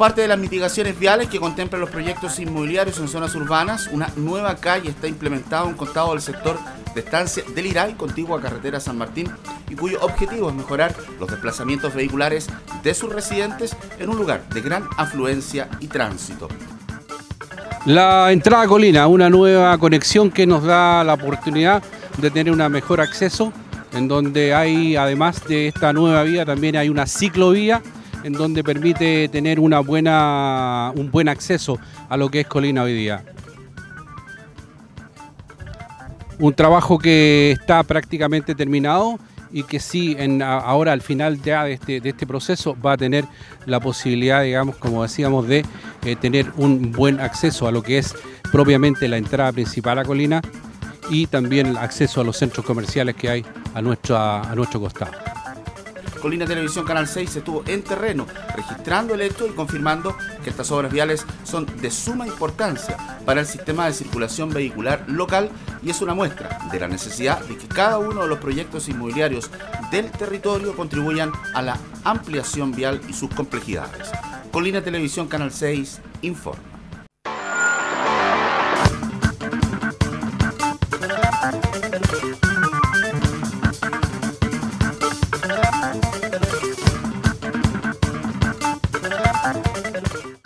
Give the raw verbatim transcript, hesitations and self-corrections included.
parte de las mitigaciones viales que contemplan los proyectos inmobiliarios en zonas urbanas, una nueva calle está implementada en un costado del sector de estancia del Iray, contigua a carretera San Martín, y cuyo objetivo es mejorar los desplazamientos vehiculares de sus residentes en un lugar de gran afluencia y tránsito. La entrada a Colina, una nueva conexión que nos da la oportunidad de tener un mejor acceso, en donde hay, además de esta nueva vía, también hay una ciclovía, en donde permite tener una buena, un buen acceso a lo que es Colina hoy día. Un trabajo que está prácticamente terminado y que sí, en, ahora al final ya de este, de este proceso va a tener la posibilidad, digamos, como decíamos, de eh, tener un buen acceso a lo que es propiamente la entrada principal a Colina y también el acceso a los centros comerciales que hay a nuestro, a, a nuestro costado. Colina Televisión Canal seis estuvo en terreno registrando el hecho y confirmando que estas obras viales son de suma importancia para el sistema de circulación vehicular local y es una muestra de la necesidad de que cada uno de los proyectos inmobiliarios del territorio contribuyan a la ampliación vial y sus complejidades. Colina Televisión Canal seis informa.